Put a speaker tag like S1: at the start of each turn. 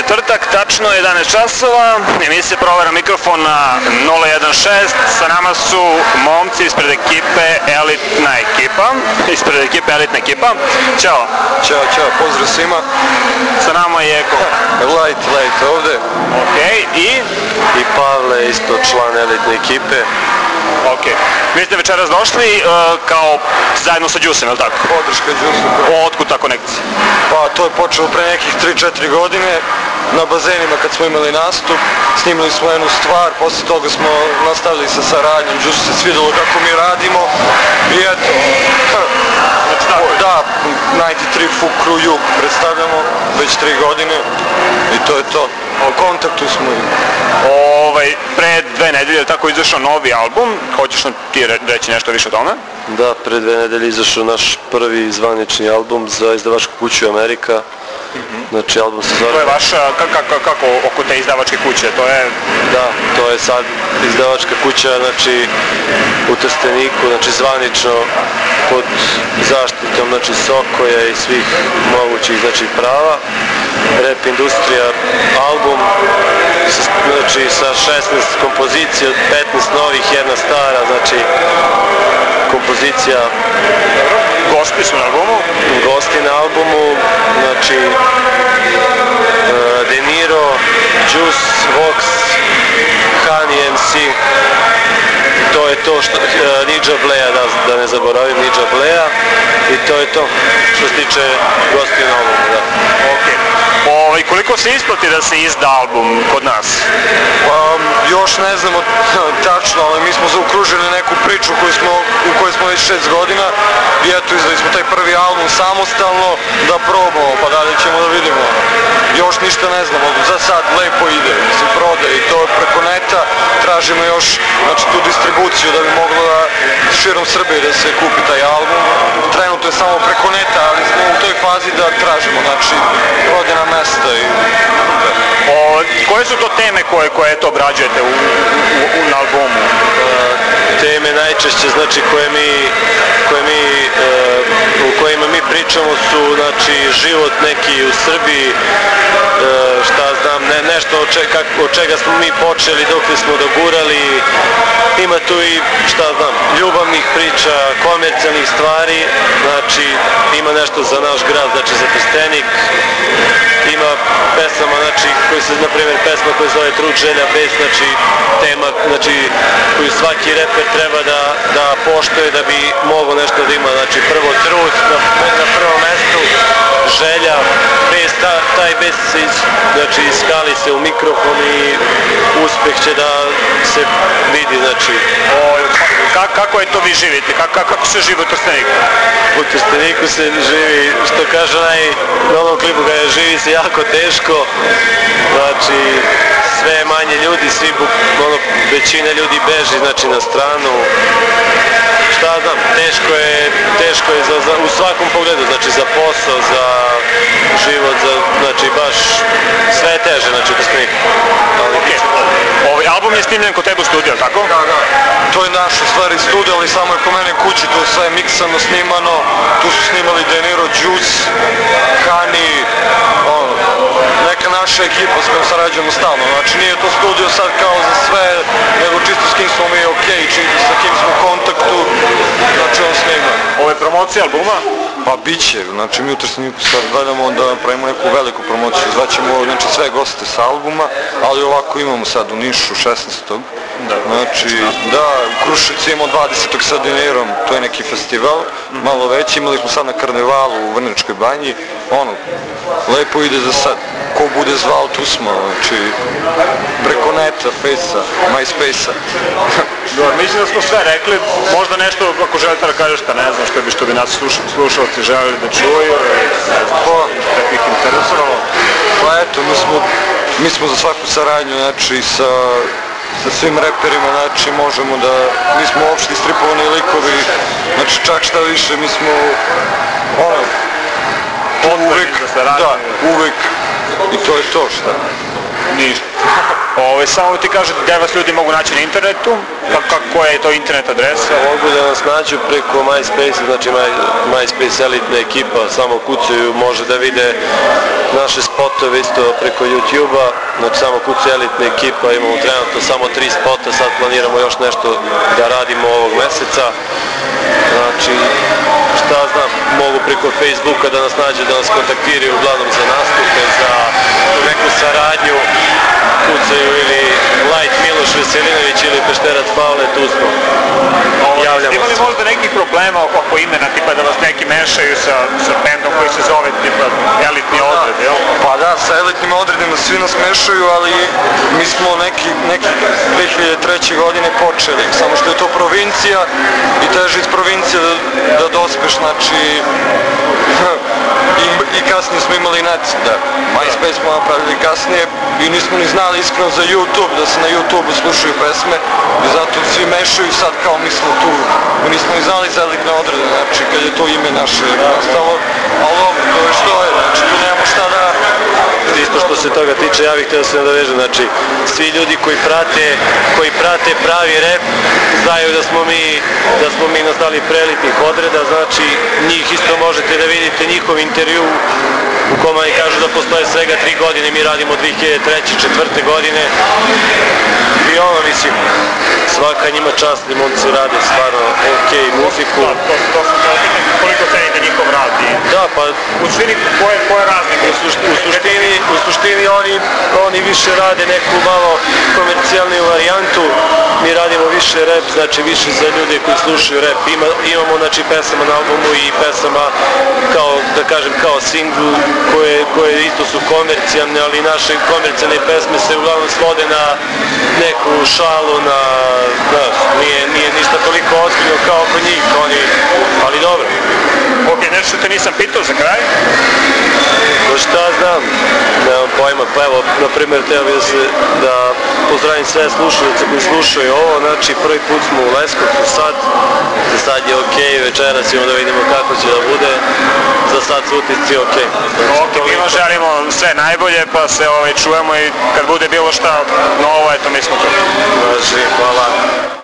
S1: četvrtak, tačno 11 časova, emisija Provera mikrofona 016, sa nama su momci ispred ekipe Elitna ekipa, Ćao.
S2: Ćao, pozdrav svima.
S1: Sa nama je ko?
S2: Light ovde.
S1: Okej,
S2: I Pavle, isto član Elitne ekipe.
S1: Okej. Vi ste večeras došli kao zajedno sa Đusem, je li tako?
S2: Podrška Đusu.
S1: Otkud ta konekcija?
S2: Pa to je počelo pre nekih 3-4 godine na bazenima kad smo imali nastup. Snimili smo jednu stvar, posle toga smo nastavili sa saradnjom, Đusu se svidelo kako mi radimo i eto. Da, 93 Fukru Jug predstavljamo već 3 godine i to je to. U kontaktu smo i...
S1: Pre 2 nedelje je tako izašao novi album, hoćeš nam ti reći nešto više o tome?
S2: Da, pre 2 nedelje izašao naš prvi zvanični album za izdavačku kuću Amerika. Znači album se zove...
S1: To je vaša, kako oko te izdavačke kuće, to je...
S2: Da, to je sad izdavačka kuća, znači u Trsteniku, znači zvanično pod zaštitom, znači Sokoja i svih mogućih, znači prava. Rap industrija, album, znači sa 16 kompozicija, 15 novih, jedna stara, znači kompozicija.
S1: Gosti su na albumu?
S2: Gosti na albumu, znači De Niro, Juice, Vox, Hani MC, to je to što, Nidža Bleja, da ne zaboravim, Nidža Bleja, i to je to što se tiče gosti na albumu, da.
S1: Okej. Koliko se isplati da se izda album kod nas?
S2: Pa, još ne znamo tačno, ali mi smo zaokružili neku priču u kojoj smo već 6 godina i eto, izdali smo taj prvi album samostalno da probamo, pa dalje ćemo da vidimo. Još ništa ne znamo, za sad lepo ide, mislim, prode i to preko neta, tražimo još, znači, tu distribuciju da bi moglo da širom Srbije da se kupi taj album. Trenutno je samo preko neta, ali smo u toj fazi da tražimo, znači, prodajna mesta i...
S1: Koje su to teme koje to obrađujete na albumu?
S2: Teme najčešće, znači, u kojima mi pričamo su, znači, život neki u Srbiji, šta znam, nešto od čega smo mi počeli dok smo dogurali, ima tu i, šta znam, ljubavnih priča, komercijalnih stvari, znači, ima nešto za naš grad, znači za Trstenik, ima pesama, znači, koji se, na primjer, pesma koja se zove Trud, želja, bes, znači, tema, znači, koju svaki reper treba da poštuje da bi mogao nešto da ima, znači, prvo trud na prvom mestu, želja, bes, taj bes se, znači, iskali se u mikrofon i uspeh će da se vidi, znači.
S1: Kako je to vi živite? Kako se živi u Trsteniku?
S2: U Trsteniku se živi, što kaže na onom klipu, kada živi se jako teško, znači sve manje ljudi, većina ljudi beži, znači, na stranu. Šta znam, teško je u svakom pogledu, znači za posao, za život, znači baš sve je teže, znači u Trsteniku.
S1: Album je snimljen kod tebe u studiju, tako?
S2: Da. To je naša stvar iz studija, ali samo je kod mene kući, to je sve miksano, snimano, tu su snimali De Niro, Juice, Hani, neka naša ekipa s kojom sarađujemo stalno, znači nije to studio sad kao za sve, nego čisto s kim smo mi okej, sa kim smo u kontaktu, znači on snima.
S1: Ovo je promocija albuma?
S2: Pa biće, znači mi u Trsteniku sad gledamo da pravimo neku veliku promociju, zvaćemo, znači, sve goste s albuma, ali ovako imamo sad u Nišu 16. Znači, da, u Kruševcu imamo 20. sa De Nirom, to je neki festival, malo veći, imali smo sad na Karnevalu u Vrnjačkoj banji, lepo ide za sad, ko bude zvao, tu smo, znači, preko neta, Fejsa, MySpace-a.
S1: Mislim da smo sve rekli, možda nešto ako želite da kažete, ne znam što bi nas slušalci želeli da čuju, da bi ih interesovalo.
S2: Pa eto, mi smo za svaku saradnju, znači, sa svim reperima, znači, možemo da, mi smo uopšte istripovani likovi, znači, čak šta više, mi smo, uvek, i to je to, šta.
S1: Ništa. Samo ti kaže gdje vas ljudi mogu naći na internetu, koja je to internet adresa?
S2: Mogu da nas nađu preko MySpace, znači MySpace elitna ekipa, samo kucaju, može da vide naše spotove isto preko YouTube-a, znači samo kucaju elitna ekipa, imamo trenutno samo 3 spota, sad planiramo još nešto da radimo ovog meseca, znači šta znam, mogu preko Facebooka da nas nađe, da nas kontaktiraju uglavnom za nastupe, za neku saradnju, kucaju ili Light Miloš Veselinović ili Pešterac Pavle, tu smo. Javljamo se.
S1: Ima li možda nekih problema oko imena, tipa da vas neki mešaju sa bendom koji se zove tipa Elitni odred, jel?
S3: Pa da, sa Elitnim odredima svi nas mešaju, ali mi smo neki 2003. godine počeli, samo što je to provincija i teže iz provincije da dospeš, znači i kasnije smo imali net, da MySpace smo napravili kasnije i nismo ni znali iskreno za YouTube, da se na YouTube slušaju pesme i zato svi mešaju sad kao mi smo tu, mi nismo ni znali za Elitne odrede, znači kad je to ime naše nastalo, ali dobro, to je što je, znači tu nemamo šta da...
S2: Isto što se toga tiče, ja bih htio da se nadovežem, znači svi ljudi koji prate pravi rap znaju da smo mi nastali preelitnih odreda, znači njih isto možete da vidite njihov intervju u kome oni kažu da postoje svega 3 godine, mi radimo 2003-2004. godine i ono, mislim, svaka njima čast, momci rade stvarno ok muziku.
S1: To sam da pitan koliko cenite njihov rad i...
S2: Da, pa...
S1: U suštini, koja je razlika?
S2: U suštini oni više rade neku malo komercijalnu varijantu, mi radimo više rap, znači više za ljude koji slušaju rap. Imamo znači pesama na albumu i pesama kao, da kažem, kao singl koje isto su komercijalne, ali naše komercijalne pesme se uglavnom svode na neku šalu, nije ništa toliko ozbiljno kao kod njih, ali dobro.
S1: Ok, nešto te nisam pitao za kraj?
S2: Pa šta znam, nemam pojma, pa evo, na primjer, teo bih da pozdravim sve slušalice koji slušaju ovo, znači prvi put smo u Leskovcu sad je ok, večeras ćemo da vidimo kako će da bude, za sad su utisci ok.
S1: Ok, mi vam želimo sve najbolje, pa se čujemo i kad bude bilo šta novo, eto mi smo tu.
S2: Znači, hvala.